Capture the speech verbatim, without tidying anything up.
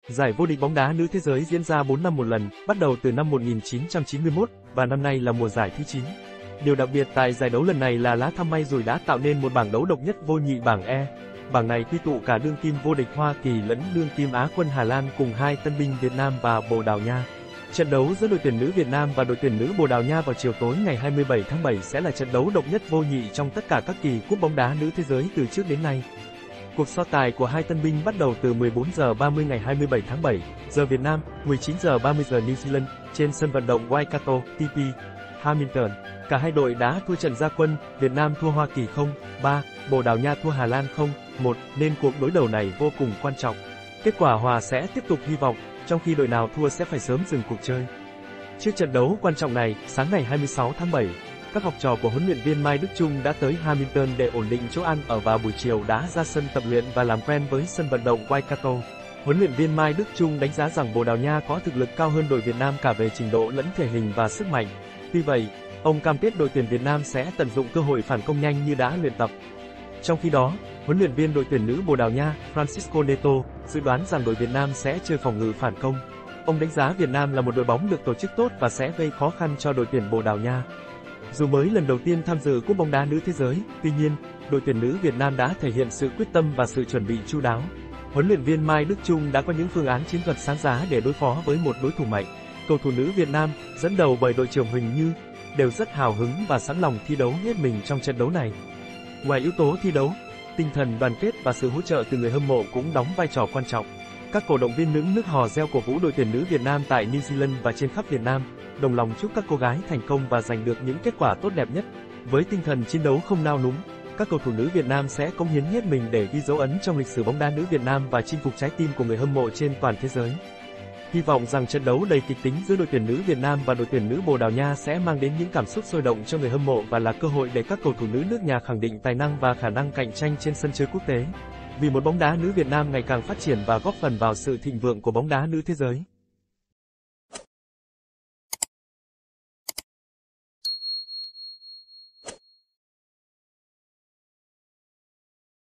Giải vô địch bóng đá nữ thế giới diễn ra bốn năm một lần, bắt đầu từ năm một nghìn chín trăm chín mươi mốt, và năm nay là mùa giải thứ chín. Điều đặc biệt tại giải đấu lần này là lá thăm may rủi đã tạo nên một bảng đấu độc nhất vô nhị bảng E. Bảng này quy tụ cả đương kim vô địch Hoa Kỳ lẫn đương kim Á quân Hà Lan cùng hai tân binh Việt Nam và Bồ Đào Nha. Trận đấu giữa đội tuyển nữ Việt Nam và đội tuyển nữ Bồ Đào Nha vào chiều tối ngày hai mươi bảy tháng bảy sẽ là trận đấu độc nhất vô nhị trong tất cả các kỳ cúp bóng đá nữ thế giới từ trước đến nay. Cuộc so tài của hai tân binh bắt đầu từ mười bốn giờ ba mươi ngày hai mươi bảy tháng bảy, giờ Việt Nam, mười chín giờ ba mươi giờ New Zealand, trên sân vận động Waikato, tê pê, Hamilton. Cả hai đội đã thua trận ra quân, Việt Nam thua Hoa Kỳ không ba, Bồ Đào Nha thua Hà Lan không một, nên cuộc đối đầu này vô cùng quan trọng. Kết quả hòa sẽ tiếp tục hy vọng, trong khi đội nào thua sẽ phải sớm dừng cuộc chơi. Trước trận đấu quan trọng này, sáng ngày hai mươi sáu tháng bảy, các học trò của huấn luyện viên Mai Đức Chung đã tới Hamilton để ổn định chỗ ăn ở và buổi chiều đã ra sân tập luyện và làm quen với sân vận động Waikato. Huấn luyện viên Mai Đức Chung đánh giá rằng Bồ Đào Nha có thực lực cao hơn đội Việt Nam cả về trình độ lẫn thể hình và sức mạnh. Tuy vậy, ông cam kết đội tuyển Việt Nam sẽ tận dụng cơ hội phản công nhanh như đã luyện tập. Trong khi đó, huấn luyện viên đội tuyển nữ Bồ Đào Nha, Francisco Neto, dự đoán rằng đội Việt Nam sẽ chơi phòng ngự phản công. Ông đánh giá Việt Nam là một đội bóng được tổ chức tốt và sẽ gây khó khăn cho đội tuyển Bồ Đào Nha. Dù mới lần đầu tiên tham dự cúp bóng đá nữ thế giới, tuy nhiên, đội tuyển nữ Việt Nam đã thể hiện sự quyết tâm và sự chuẩn bị chu đáo. Huấn luyện viên Mai Đức Chung đã có những phương án chiến thuật sáng giá để đối phó với một đối thủ mạnh. Cầu thủ nữ Việt Nam, dẫn đầu bởi đội trưởng Huỳnh Như, đều rất hào hứng và sẵn lòng thi đấu hết mình trong trận đấu này. Ngoài yếu tố thi đấu, tinh thần đoàn kết và sự hỗ trợ từ người hâm mộ cũng đóng vai trò quan trọng. Các cổ động viên nức nức hò reo cổ vũ đội tuyển nữ Việt Nam tại New Zealand và trên khắp Việt Nam, đồng lòng chúc các cô gái thành công và giành được những kết quả tốt đẹp nhất. Với tinh thần chiến đấu không nao núng, các cầu thủ nữ Việt Nam sẽ cống hiến hết mình để ghi dấu ấn trong lịch sử bóng đá nữ Việt Nam và chinh phục trái tim của người hâm mộ trên toàn thế giới. Hy vọng rằng trận đấu đầy kịch tính giữa đội tuyển nữ Việt Nam và đội tuyển nữ Bồ Đào Nha sẽ mang đến những cảm xúc sôi động cho người hâm mộ và là cơ hội để các cầu thủ nữ nước nhà khẳng định tài năng và khả năng cạnh tranh trên sân chơi quốc tế. Vì một bóng đá nữ Việt Nam ngày càng phát triển và góp phần vào sự thịnh vượng của bóng đá nữ thế giới.